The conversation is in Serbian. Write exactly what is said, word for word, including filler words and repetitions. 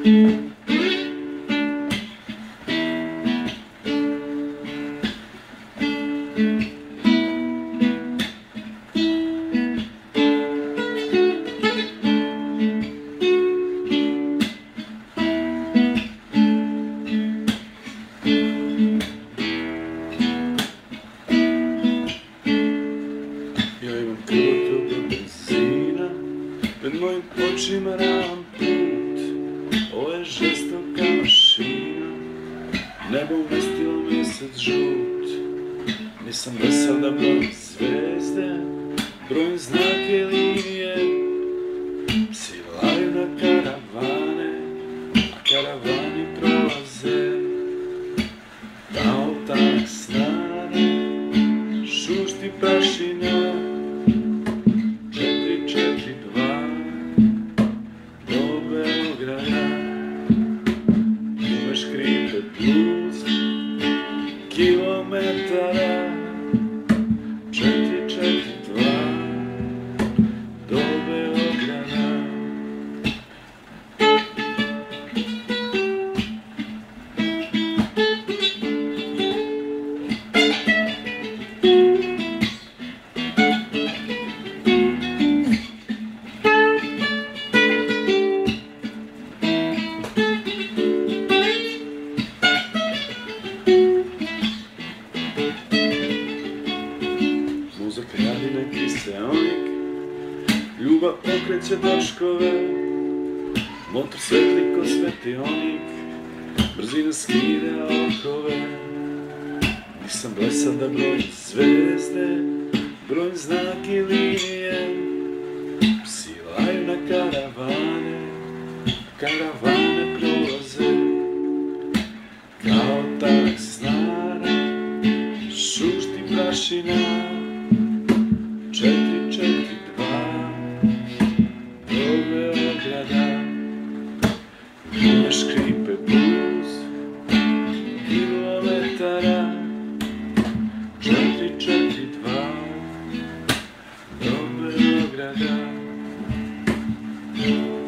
Pred mojim očima ravan put, ovo je žestoka mašina, nebo umestilo mjesec žut. Nisam blesav da brojim zvezde, brojim znake i linije, psi laju na karavane, a karavani prolaze. Kao tak snane, šušti prašina, škripe blues, kilometara, četiri, četiri, dva, do Beograda. Muzak radi neki seonik, ljubav okreće točkove, motor svetli ko svetionik, brzina skida okove. Nisam blesav da brojim zvezde, brojim znake i linije, psi laju na karavane, karavane prolaze. Kao tak snara, šušti prašina, četiri, četiri, dva, do Beograda. Gume škripe blues, kilometara, četiri, četiri, dva, do Beograda.